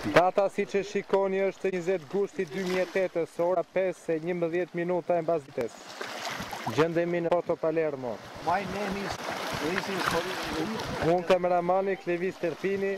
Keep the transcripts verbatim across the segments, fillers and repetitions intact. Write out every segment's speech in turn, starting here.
Data si që shikoni është njëzet gushti dy mijë e tetë, ora pesë e njëmbëdhjetë minuta e mbazites. Gjendemi në Porto Palermo. My name is Levis. Unë kameramani Klevis Terpini,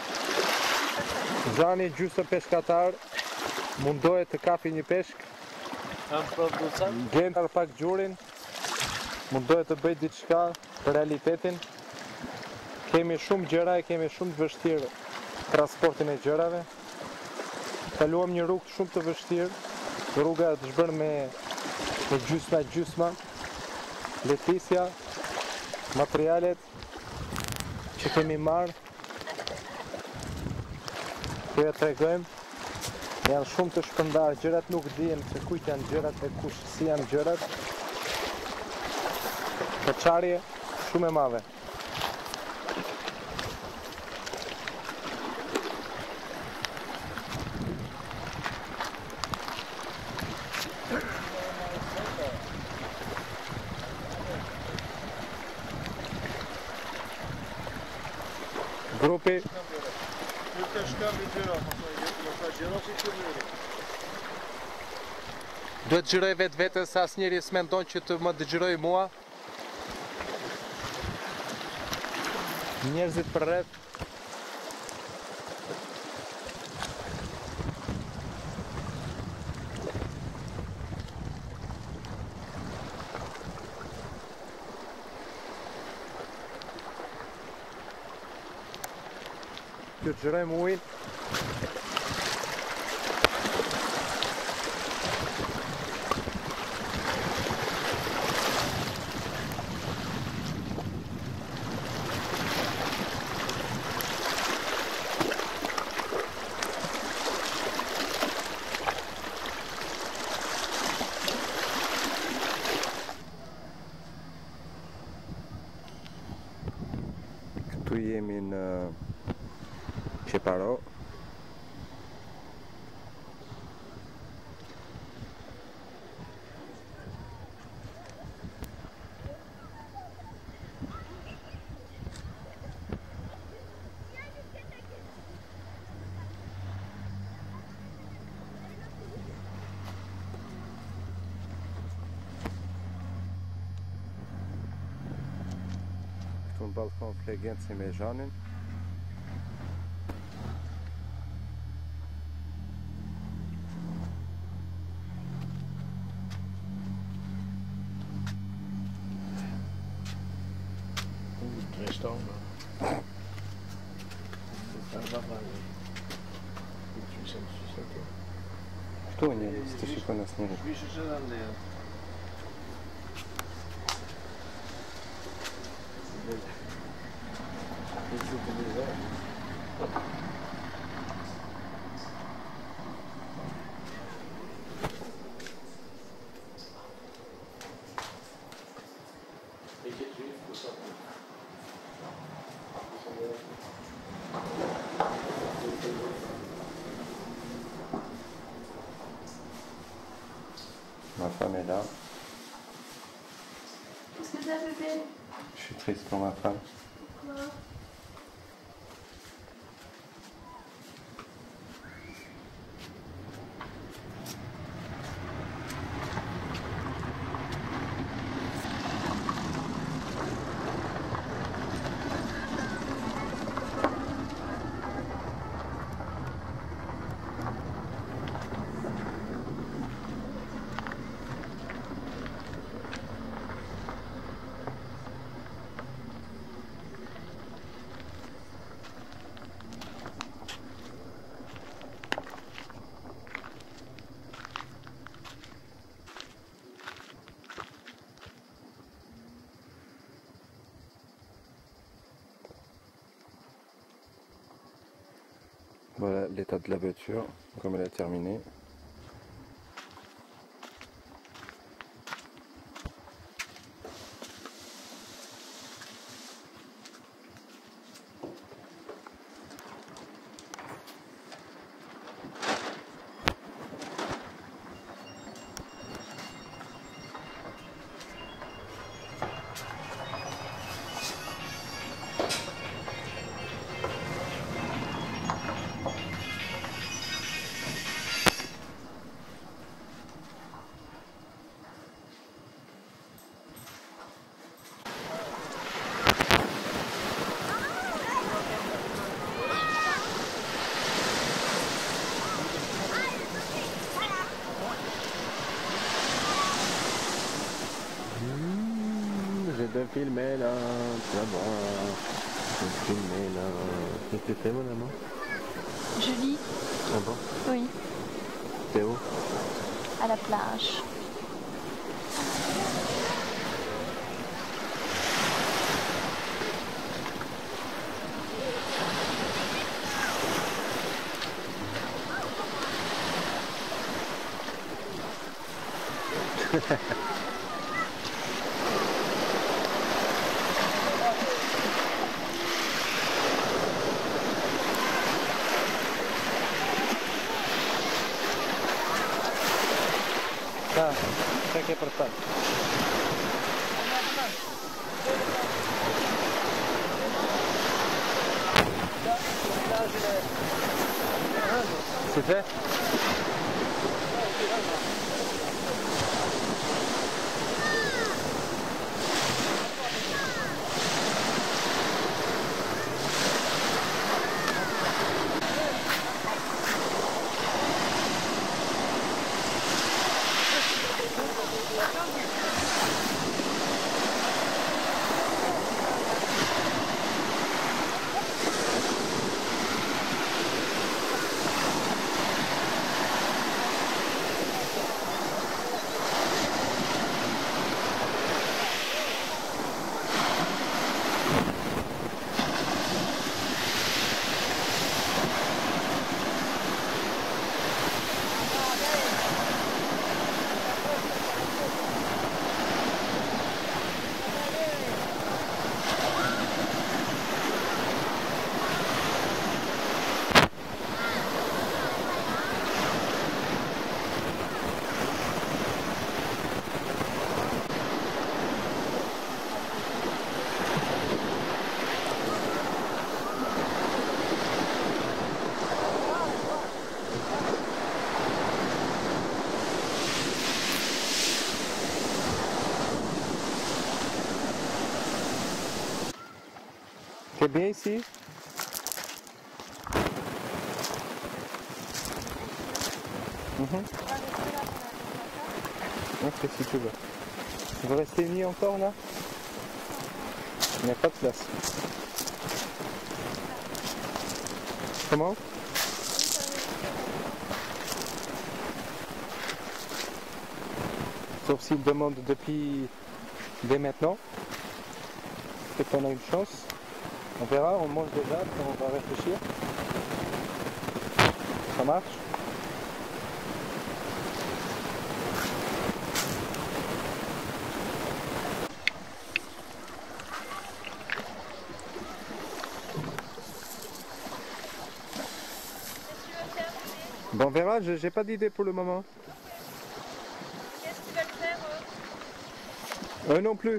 Zani gjysë peshkatar, mundohet të kapi një peshk. Kam producent. Gjentar pak gjurin, mundohet të bëjt diçka për realitetin. Kemi shumë gjëra e kemi shumë të vështirë transportin e gjërave. Kaluam një rrugë shumë të vështirë, rruga të zhbërë me, me gjysma gjysma, letësia, materialet që kemi marrë, që ja tregojmë, janë shumë të shpërndarë, gjërat nuk dihen se kujt janë gjërat e kush si janë gjërat. Përçarje shumë e madhe. Grupi duhet gjyroj vetë vetës, as njeri s'mendon që të më dëgjëroj mua. Njerëzit për rreth të gjërojmë ujnë. Këtu jemi në Qeparo. Këtu në balkon flegenci me Zhanin. Restaurant. Këtu një, së të shikon asë njëri. Vishë që dhe ndë janë. Ma femme est là. Qu'est-ce que t'as, bébé? Je suis triste pour ma femme. Pourquoi? Voilà l'état de la voiture, comme elle est terminée. de filmer là, là-bas. De filmer là. Qu'est-ce que tu fais, mon amour? Je lis. Ah bon? Oui. C'est où? À la plage. Tá, isso aqui é apertado. Se vê? C'est bien ici. Mhm. Ok, si tu veux. Tu veux rester une nuit encore là? Il n'y a pas de place. Comment? Sauf s'il demande depuis dès maintenant. Peut-être qu'on a une chance. On verra, on mange déjà, puis on va réfléchir. Ça marche? Bon, on verra, je- j'ai pas d'idée pour le moment. Qu'est-ce qu'ils veulent faire eux? Eux non plus.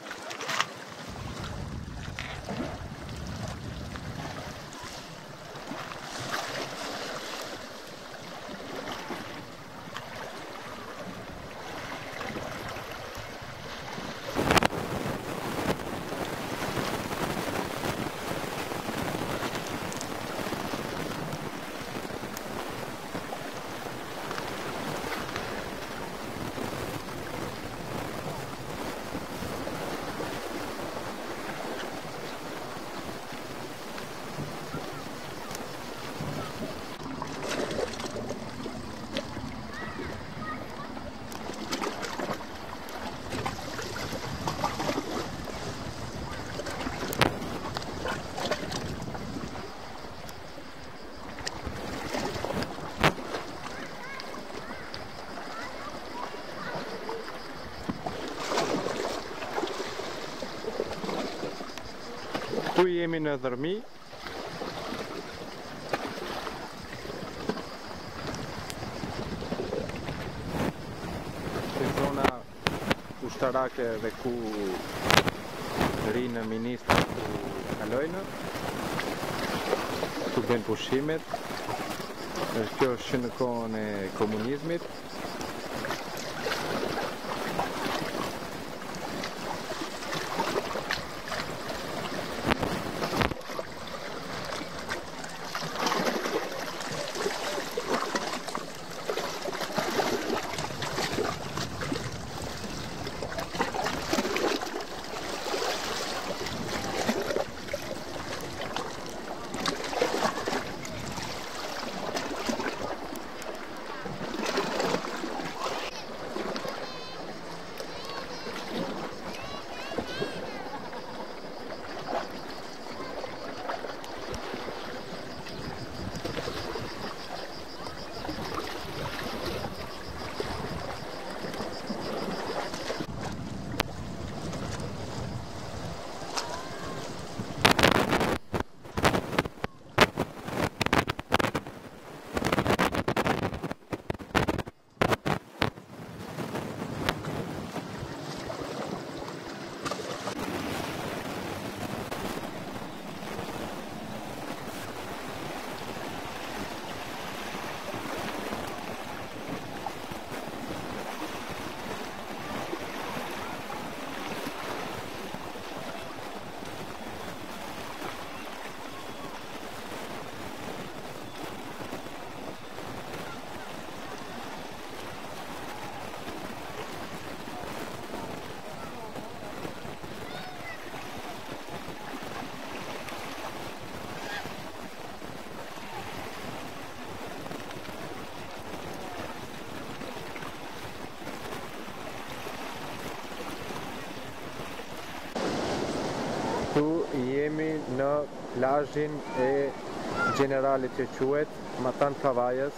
Tu jemi në Dhërmi. Në zona ushtarake dhe ku rinë ministrat ku kalojnë. Ku bën pushimet. Kjo është që në kohën e komunizmit. jemi në plazhin e Generalit që quhet Matan Kavajës.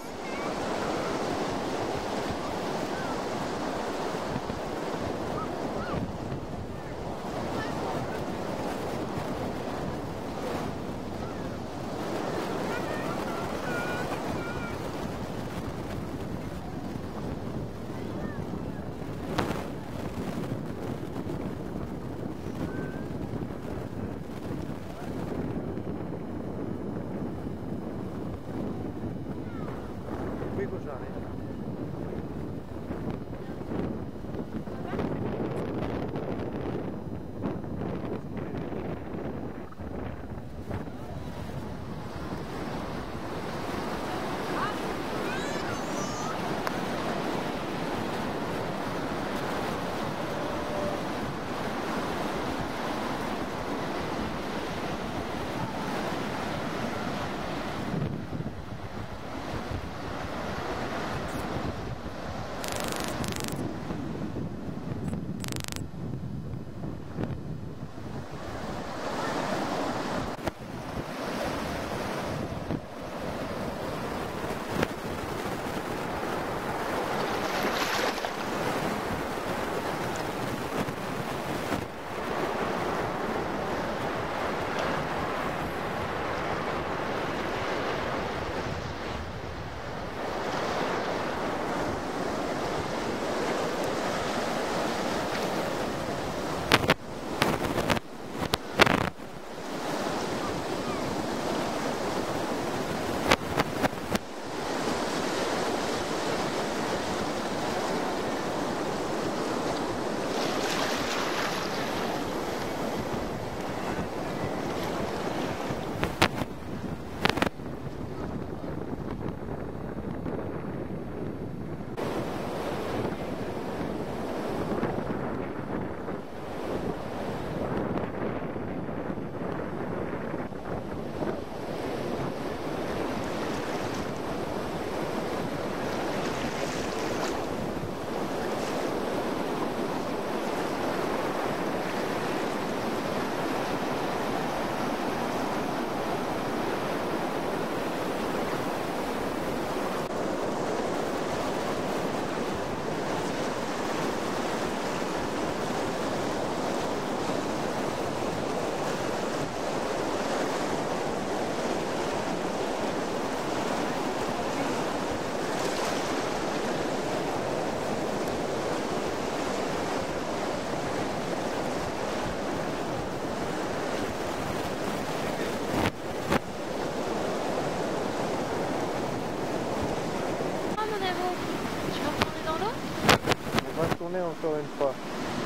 Encore une fois.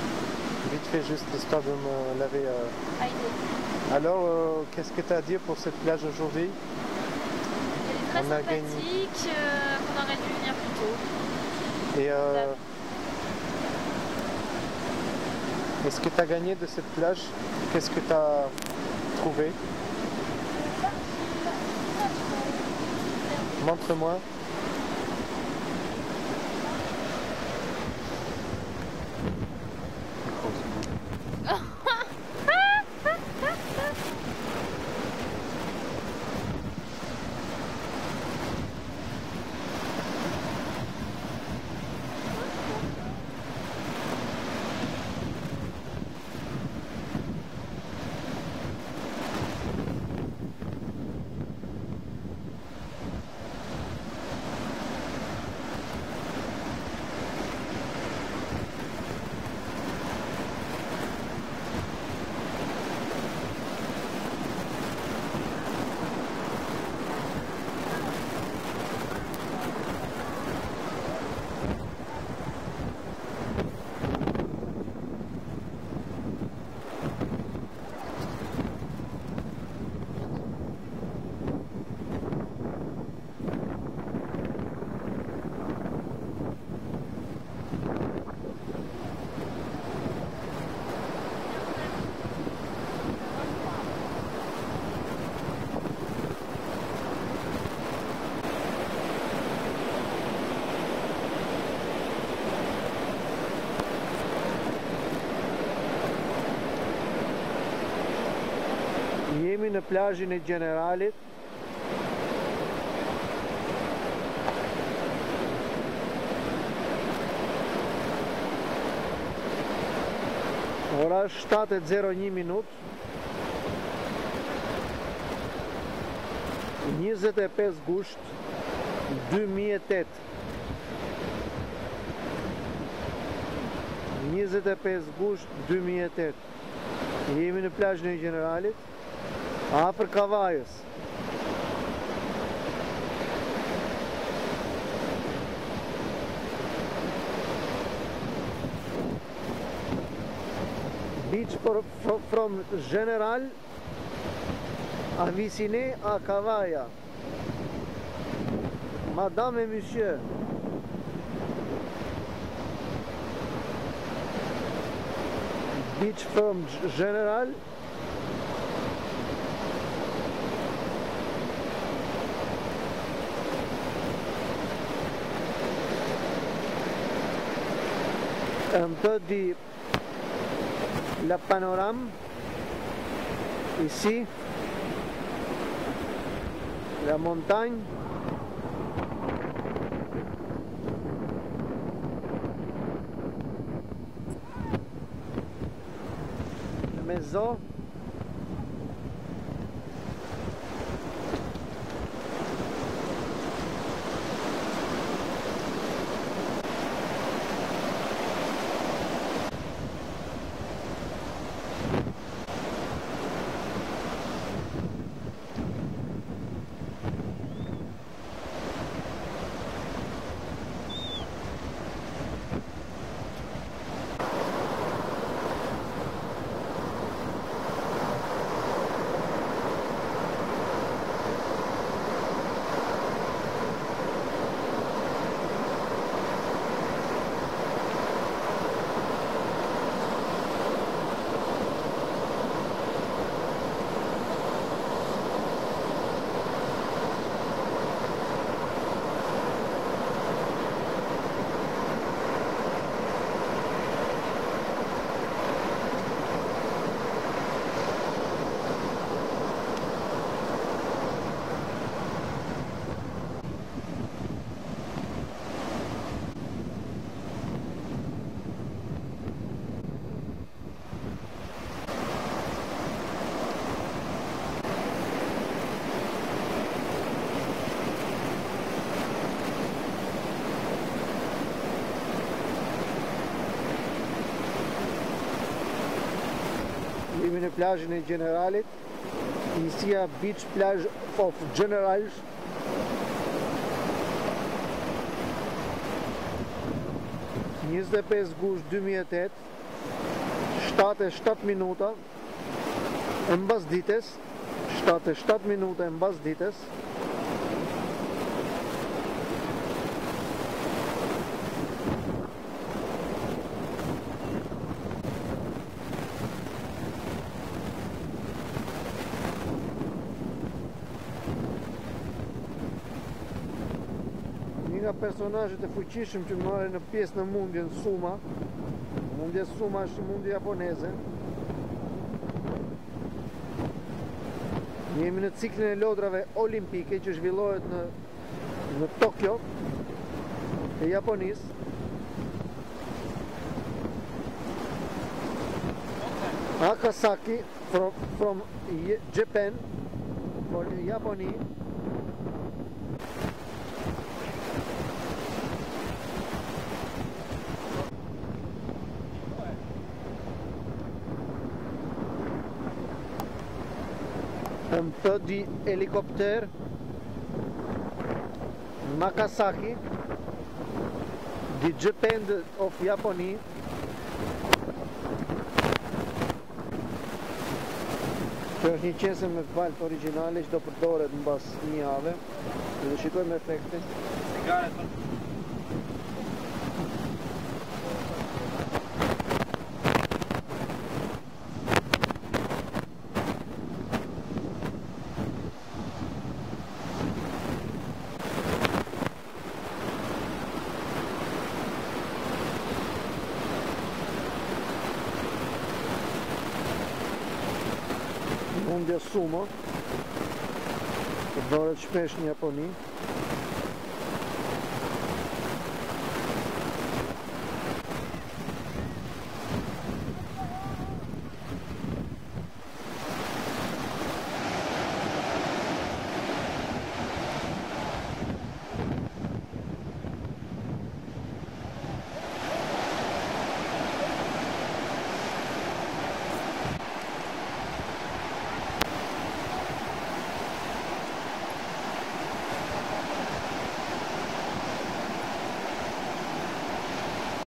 Vite fait, juste histoire de me laver. Euh... Alors, euh, qu'est-ce que tu as à dire pour cette plage aujourd'hui? Elle est très sympathique, euh, qu'on aurait dû venir plus tôt. Et euh... est-ce que tu as gagné de cette plage? Qu'est-ce que tu as trouvé? Montre-moi. Jemi në plazhin e Generalit. Ora është shtatë e zero një minutë. njëzet e pesë gusht dy mijë e tetë. njëzet e pesë gusht dy mijë e tetë. Jemi në plazhin e Generalit, afër Kavajës. Beach for, for, from General Avicine à Cavaia. Madame et monsieur. Beach from General un peu di la panorama ici, la montagne, la maison, jemi në plazhin e Generalit, njësia Beach Plage of Generals. njëzet e pesë gusht dy mijë e tetë, shtatë e shtatë minuta e mbas ditës, shtatë e shtatë minuta e mbas ditës. Nga personazhet e fuqishëm që marrin në pjesë në mundjen Suma. Mundja Suma është mundje japoneze. Jemi në ciklin e lodrave olimpike që zhvillohet në në Tokyo e Japonisë. Akasaki from, from Japan, for Japoni. Un peu di helicopter Makasaki di Japan of Japoni. Kjo është një qese me valtë origjinale që do përdoret mbas një jave. Dhe shikojmë efektin. Mundja Sumo. Bëhet shpesh në Japoni.